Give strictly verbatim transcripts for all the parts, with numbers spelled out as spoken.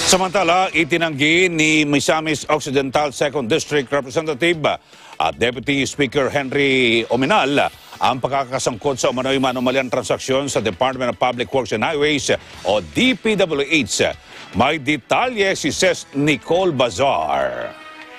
Samantala, itinanggi ni Misamis Occidental second District Representative at Deputy Speaker Henry Oaminal ang pagkakasangkot sa umano'y manumalyang transaksyon sa Department of Public Works and Highways o D P W H. May detalye si Ses Nicole Bazar.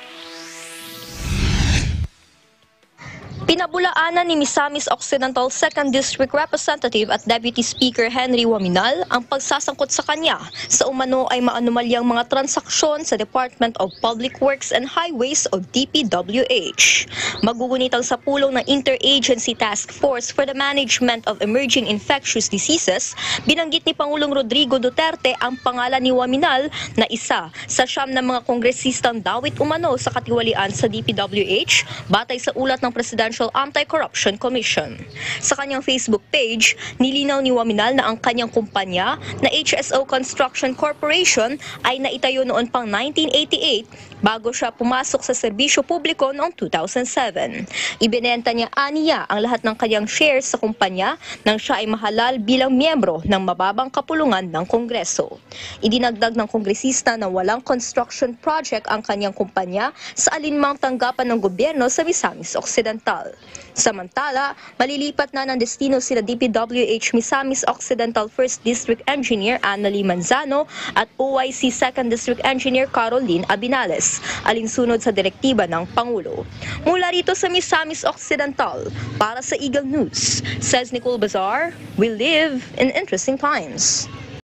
Pinabulaanan ni Misamis Occidental second District Representative at Deputy Speaker Henry Oaminal ang pagsasangkot sa kanya sa umano ay maanumalyang mga transaksyon sa Department of Public Works and Highways o D P W H. Magugunitang sa pulong ng Interagency Task Force for the Management of Emerging Infectious Diseases, binanggit ni Pangulong Rodrigo Duterte ang pangalan ni Oaminal na isa sa siyam ng mga kongresistang dawit umano sa katiwalian sa D P W H batay sa ulat ng Presidential Anti-Corruption Commission. Sa kanyang Facebook page, nilinaw ni Oaminal na ang kanyang kumpanya na H S O Construction Corporation ay naitayo noon pang nineteen eighty-eight bago siya pumasok sa serbisyo publiko noong two thousand seven. Ibinenta niya aniya ang lahat ng kanyang shares sa kumpanya nang siya ay mahalal bilang miyembro ng mababang kapulungan ng Kongreso. Idinagdag ng kongresista na walang construction project ang kanyang kumpanya sa alinmang tanggapan ng gobyerno sa Misamis Occidental. Samantala, malilipat na ng destino sila D P W H Misamis Occidental first District Engineer Annalyn Manzano at O I C second District Engineer Caroline Abinales, alinsunod sa direktiba ng Pangulo. Mula rito sa Misamis Occidental, para sa Eagle News, says Nicole Bazar, we live in interesting times.